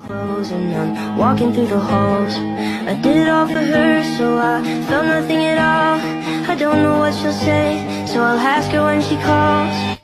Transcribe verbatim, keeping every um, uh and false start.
clothes and I'm walking through the halls. I did it all for her, so I felt nothing at all. I don't know what she'll say, so I'll ask her when she calls.